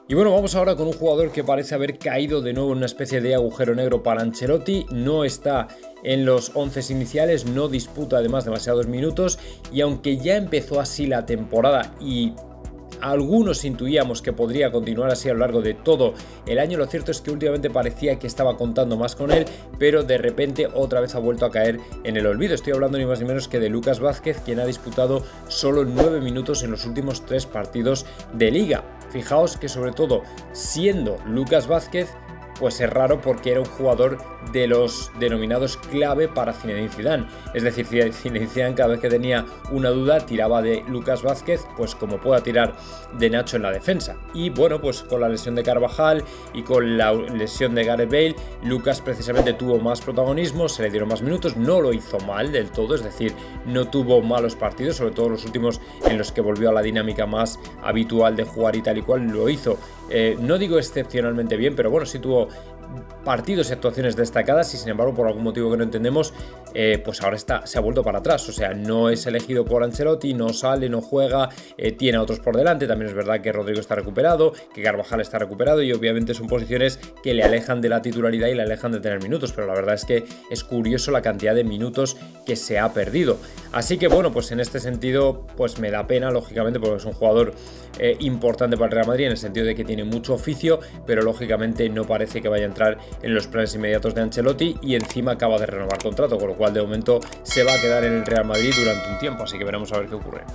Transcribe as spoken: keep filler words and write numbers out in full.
Y bueno, vamos ahora con un jugador que parece haber caído de nuevo en una especie de agujero negro para Ancelotti. No está en los once iniciales, no disputa además demasiados minutos, y aunque ya empezó así la temporada y algunos intuíamos que podría continuar así a lo largo de todo el año, lo cierto es que últimamente parecía que estaba contando más con él, pero de repente otra vez ha vuelto a caer en el olvido. Estoy hablando ni más ni menos que de Lucas Vázquez, quien ha disputado solo nueve minutos en los últimos tres partidos de liga. Fijaos que sobre todo siendo Lucas Vázquez, pues es raro porque era un jugador de los denominados clave para Zinedine Zidane. Es decir, Zinedine Zidane cada vez que tenía una duda tiraba de Lucas Vázquez, pues como pueda tirar de Nacho en la defensa. Y bueno, pues con la lesión de Carvajal y con la lesión de Gareth Bale, Lucas precisamente tuvo más protagonismo, se le dieron más minutos, no lo hizo mal del todo, es decir, no tuvo malos partidos, sobre todo los últimos en los que volvió a la dinámica más habitual de jugar y tal y cual, lo hizo. Eh, no digo excepcionalmente bien, pero bueno, sí tuvo partidos y actuaciones destacadas, y sin embargo por algún motivo que no entendemos, eh, pues ahora está, se ha vuelto para atrás. O sea, no es elegido por Ancelotti, no sale, no juega, eh, tiene a otros por delante. También es verdad que Rodrigo está recuperado, que Carvajal está recuperado, y obviamente son posiciones que le alejan de la titularidad y le alejan de tener minutos, pero la verdad es que es curioso la cantidad de minutos que se ha perdido. Así que bueno, pues en este sentido pues me da pena, lógicamente, porque es un jugador eh, importante para el Real Madrid en el sentido de que tiene mucho oficio, pero lógicamente no parece que vaya a entrar en los planes inmediatos de Ancelotti, y encima acaba de renovar contrato, con lo cual de momento se va a quedar en el Real Madrid durante un tiempo, así que veremos a ver qué ocurre.